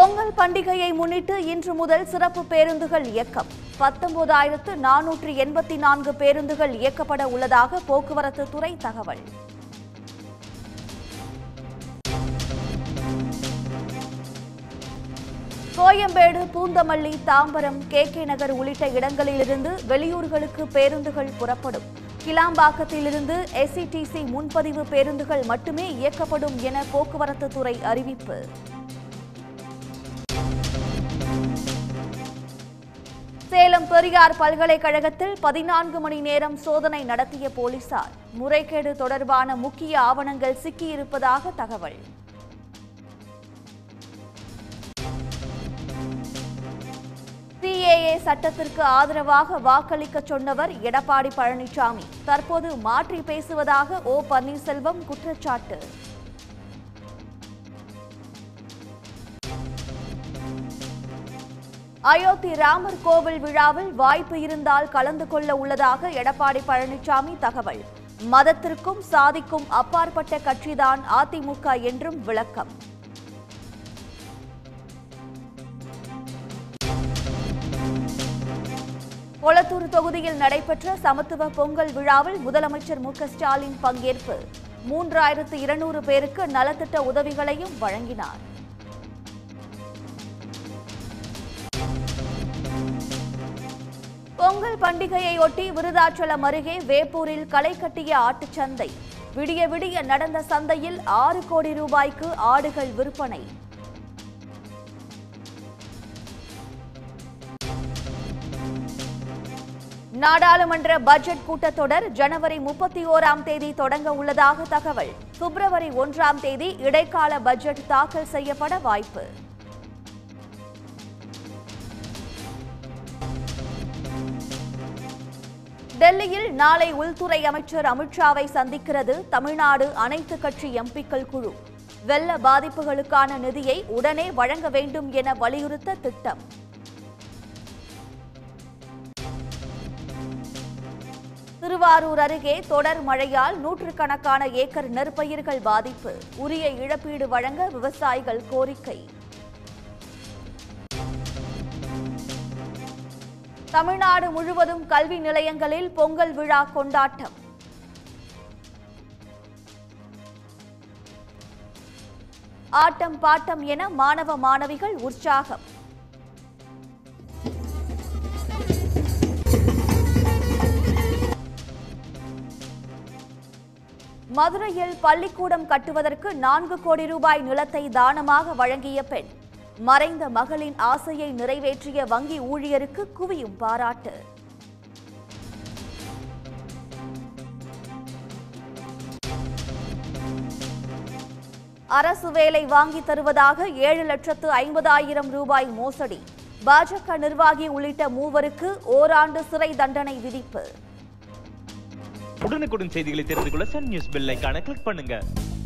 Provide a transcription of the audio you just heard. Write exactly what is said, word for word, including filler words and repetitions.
பொங்கல் பண்டிகையை முன்னிட்டு இன்று முதல் சிறப்பு பேருந்துகள் இயக்கம். பத்தொன்பதாயிரத்து நானூற்று எண்பத்தி நான்கு பேருந்துகள் இயக்கப்பட உள்ளதாக போக்குவரத்து துறை தகவல். கோயம்பேடு, பூந்தமல்லி, தாம்பரம், கே கே நகர் உள்ளிட்ட இடங்களிலிருந்து வெளியூர்களுக்கு பேருந்துகள் புறப்படும். கிளாம்பாக்கத்திலிருந்து எஸ் இ டி சி முன்பதிவு பேருந்துகள் மட்டுமே இயக்கப்படும் என போக்குவரத்து துறை அறிவிப்பு. சேலம் பெரியார் பல்கலைக்கழகத்தில் பதினான்கு மணி நேரம் சோதனை நடத்திய போலீசார். முறைகேடு தொடர்பான முக்கிய ஆவணங்கள் சிக்கியிருப்பதாக தகவல். சி ஏ ஏ சட்டத்திற்கு ஆதரவாக வாக்களிக்க சொன்னவர் எடப்பாடி பழனிசாமி. தற்போது மாற்றி பேசுவதாக ஓ பன்னீர்செல்வம் குற்றச்சாட்டு. அயோத்தி ராமர் கோவில் விழாவில் வாய்ப்பு இருந்தால் கலந்து கொள்ள உள்ளதாக எடப்பாடி பழனிசாமி தகவல். மதத்திற்கும் சாதிக்கும் அப்பாற்பட்ட கட்சிதான் அ தி மு க என்றும் விளக்கம். கொளத்தூர் தொகுதியில் நடைபெற்ற சமத்துவ பொங்கல் விழாவில் முதலமைச்சர் மு க ஸ்டாலின் பங்கேற்பு. மூன்றாயிரத்து இருநூறு பேருக்கு நலத்திட்ட உதவிகளையும் வழங்கினார். பொங்கல் பண்டிகையையொட்டி விருதாச்சலம் அருகே வேப்பூரில் களை கட்டிய ஆட்டுச்சந்தை. விடிய விடிய நடந்த சந்தையில் ஆறு கோடி ரூபாய்க்கு ஆடுகள் விற்பனை. நாடாளுமன்ற பட்ஜெட் கூட்டத்தொடர் ஜனவரி முப்பத்தி ஓராம் தேதி தொடங்க உள்ளதாக தகவல். பிப்ரவரி ஒன்றாம் தேதி இடைக்கால பட்ஜெட் தாக்கல் செய்யப்பட வாய்ப்பு. டெல்லியில் நாளை உள்துறை அமைச்சர் அமித்ஷாவை சந்திக்கிறது தமிழ்நாடு அனைத்து கட்சி எம் பி-க்கள் குழு. வெள்ள பாதிப்புகளுக்கான நிதியை உடனே வழங்க வேண்டும் என வலியுறுத்த திட்டம். திருவாரூர் அருகே தொடர் மழையால் நூற்றுக்கணக்கான ஏக்கர் நெற்பயிர்கள் பாதிப்பு. உரிய இழப்பீடு வழங்க விவசாயிகள் கோரிக்கை. தமிழ்நாடு முழுவதும் கல்வி நிலையங்களில் பொங்கல் விழா கொண்டாட்டம். ஆட்டம் பாட்டம் என மாணவ மாணவிகள் உற்சாகம். மதுரையில் பள்ளிக்கூடம் கட்டுவதற்கு நான்கு கோடி ரூபாய் நிலத்தை தானமாக வழங்கிய பெண். மறைந்த மகளின் ஆசையை நிறைவேற்றிய வங்கி ஊழியருக்கு குவியும் பாராட்டு. அரசு வேலை வாங்கி தருவதாக ஏழு லட்சத்து ஐம்பதாயிரம் ரூபாய் மோசடி. பாஜக நிர்வாகி உள்ளிட்ட மூவருக்கு ஓராண்டு சிறை தண்டனை விதிப்பு. உடனுக்குடன் செய்திகளை தெரிந்து கொள்ள சன் நியூஸ் பெல் ஐகானை கிளிக் பண்ணுங்க.